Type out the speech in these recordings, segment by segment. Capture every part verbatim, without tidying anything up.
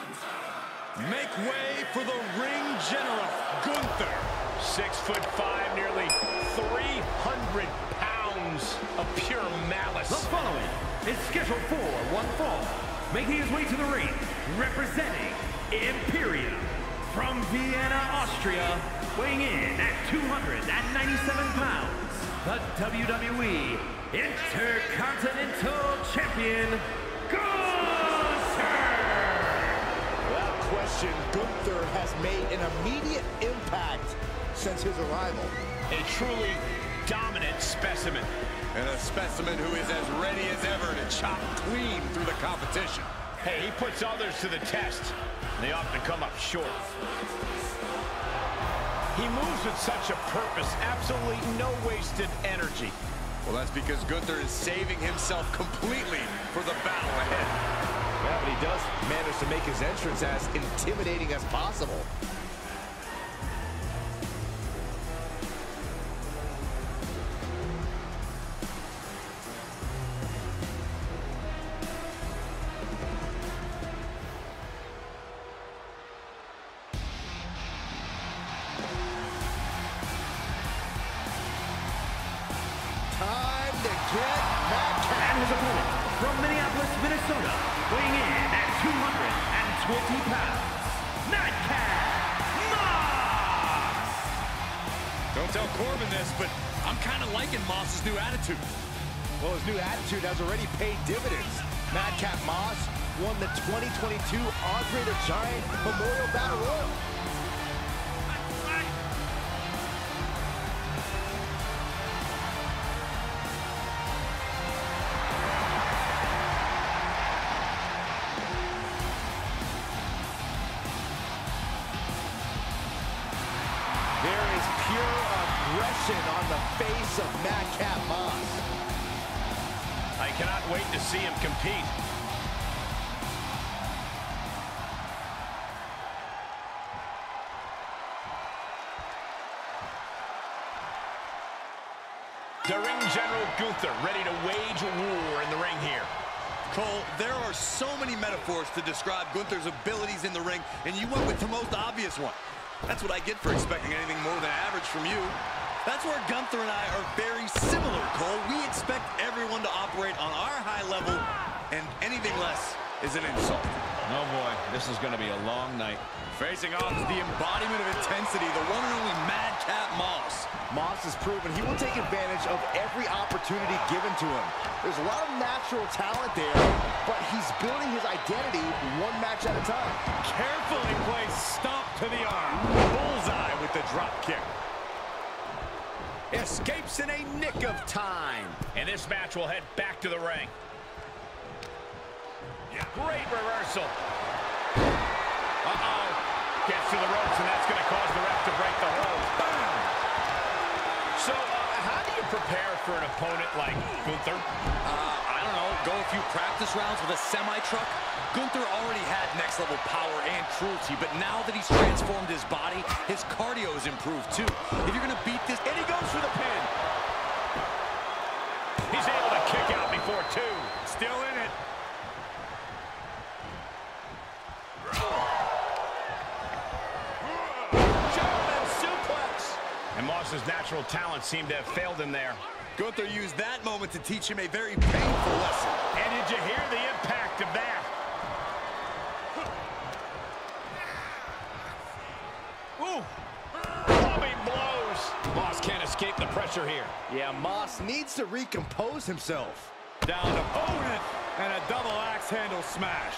Make way for the ring general, Gunther. Six foot five, nearly three hundred pounds of pure malice. The following is scheduled for one fall, making his way to the ring, representing Imperium from Vienna, Austria, weighing in at two hundred ninety-seven pounds, the W W E Intercontinental Champion, Gunther! Without question, Gunther has made an immediate impact since his arrival. A truly dominant specimen. And a specimen who is as ready as ever to chop clean through the competition. Hey, he puts others to the test, and they often come up short. He moves with such a purpose, absolutely no wasted energy. Well, that's because Gunther is saving himself completely for the battle ahead. Yeah, but he does manage to make his entrance as intimidating as possible. Time to get Madcap. And his opponent from Minneapolis, Minnesota, weighing in at two hundred twenty pounds, Madcap Moss! Don't tell Corbin this, but I'm kind of liking Moss's new attitude. Well, his new attitude has already paid dividends. Madcap Moss won the twenty twenty-two Andre the Giant Memorial Battle Royal. There is pure aggression on the face of Madcap Moss. I cannot wait to see him compete. The ring general Gunther ready to wage a war in the ring here. Cole, there are so many metaphors to describe Gunther's abilities in the ring, and you went with the most obvious one. That's what I get for expecting anything more than average from you. That's where Gunther and I are very similar, Cole. We expect everyone to operate on our high level, and anything less is an insult. Oh boy, this is going to be a long night. Facing off is the embodiment of intensity, the one and only Madcap Moss. Moss has proven he will take advantage of every opportunity given to him. There's a lot of natural talent there, but he's building his identity one match at a time. Carefully placed stomp to the arm. Bullseye with the drop kick. Escapes in a nick of time. And this match will head back to the ring. Great reversal. Uh-oh. Gets to the ropes, and that's going to cause the ref to break the hold. Boom! So, uh, how do you prepare for an opponent like Gunther? Uh, I don't know, go a few practice rounds with a semi-truck. Gunther already had next-level power and cruelty, but now that he's transformed his body, his cardio has improved too. If you're going to beat this, and he goes for the pin. He's able to kick out before two. Still in it. German suplex. And Moss's natural talent seemed to have failed him there. Gunther used that moment to teach him a very painful lesson. And did you hear the impact of that? Ooh. Clubbing blows. Moss can't escape the pressure here. Yeah, Moss needs to recompose himself. Down opponent and a double axe handle smash.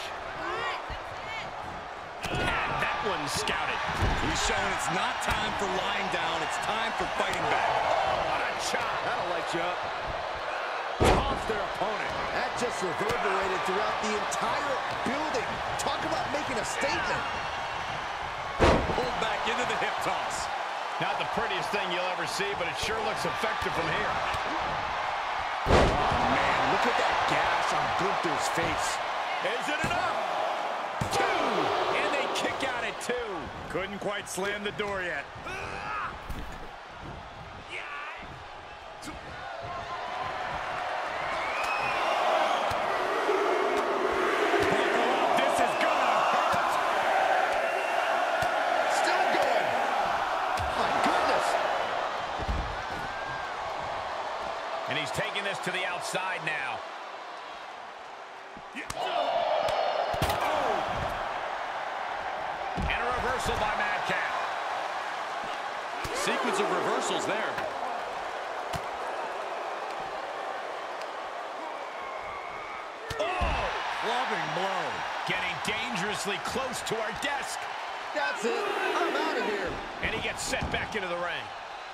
And that one scouted. He's showing it's not time for lying down, it's time for fighting back. Oh, what a chop. That'll light you up. Toss their opponent. That just reverberated throughout the entire building. Talk about making a statement. Pulled back into the hip toss. Not the prettiest thing you'll ever see, but it sure looks effective from here. Oh, man, look at that gash on Gunther's face. Is it enough? Two! And they kick out at two. Couldn't quite slam the door yet. This is gonna hurt. And he's taking this to the outside now. And a reversal by Madcap. Sequence of reversals there. Oh! Clubbing blow. Getting dangerously close to our desk. That's it. I'm out of here. And he gets set back into the ring.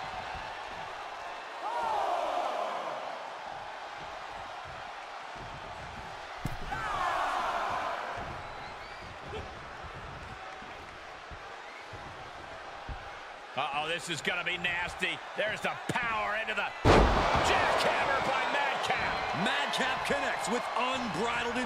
Uh-oh, this is going to be nasty. There's the power into the jackhammer by Madcap. Madcap connects with unbridled...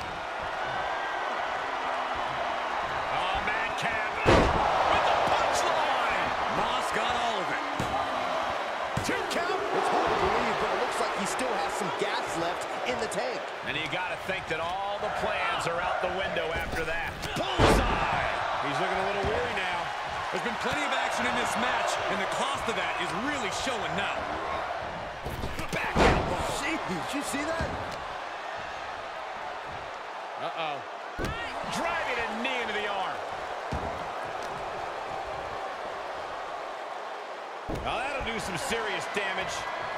Oh, Madcap with the punchline. Moss got all of it. Two count. It's hard to believe, but it looks like he still has some gas left in the tank. And you got to think that all the plans are out the window after that. Bullseye. He's looking a little weary now. There's been plenty of action in this match, and the cost of that is really showing now. Back elbow. Gee, did you see that? Uh-oh. Driving a knee into the arm. Now that'll do some serious damage.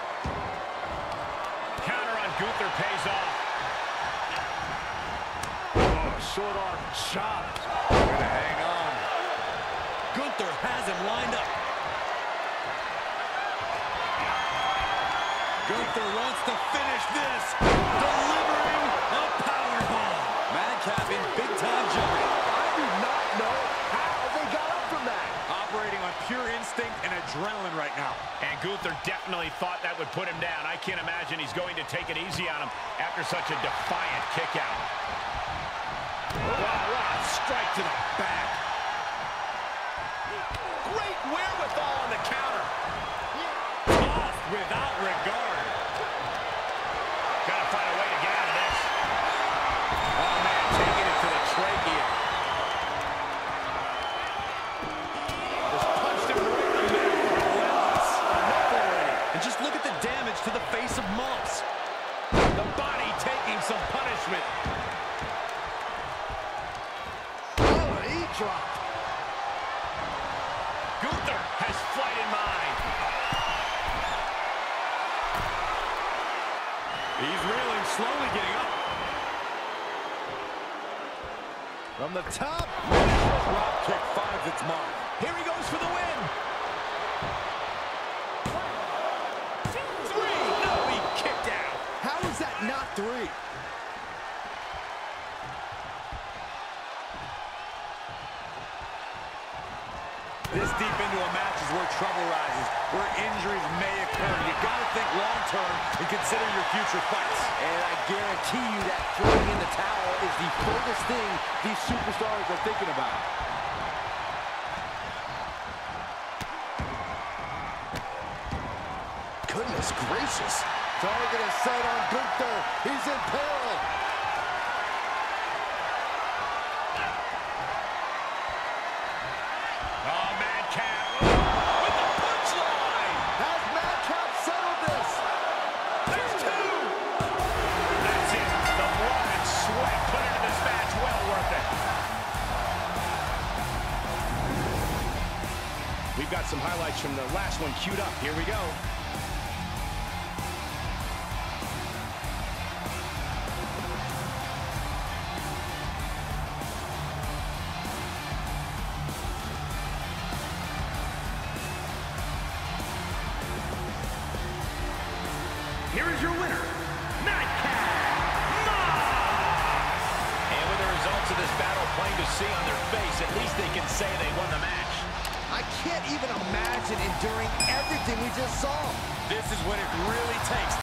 Counter on Gunther pays off. Oh, short arm chop. Gonna hang on. Gunther has him lined up. Gunther wants to finish this. Delivering a powerbomb. Madcap in big-time jeopardy. I do not know how they got up from that. Operating on pure instinct and adrenaline right now. And Gunther definitely thought that would put him down. I can't imagine he's going to take it easy on him after such a defiant kick out. Wow, wow, strike to the back. Great wherewithal on the counter. Tossed without regard. Gotta find a way to get out of this. Oh, man, taking it to the trachea. Just punched him right in the middle. Relentless. Enough already. And just look at the damage to the face of Moss. The body taking some punishment. Oh, he dropped. Gunther has flight in mind. He's reeling, slowly getting up. From the top. Drop kick finds its mark. Here he goes for the win. Three. No, he kicked out. How is that not three? This deep into a match is where trouble rises, where injuries may occur. You gotta think long-term and consider your future fights. And I guarantee you that throwing in the towel is the furthest thing these superstars are thinking about. Goodness gracious. Target is set on Gunther. He's in peril. Oh, Madcap with the punchline. Has Madcap settled this? There's two. That's it. The blood and sweat put into this match. Well worth it. We've got some highlights from the last one queued up. Here we go. Here is your winner, Madcap Moss! And with the results of this battle plain to see on their face, at least they can say they won the match. I can't even imagine enduring everything we just saw. This is what it really takes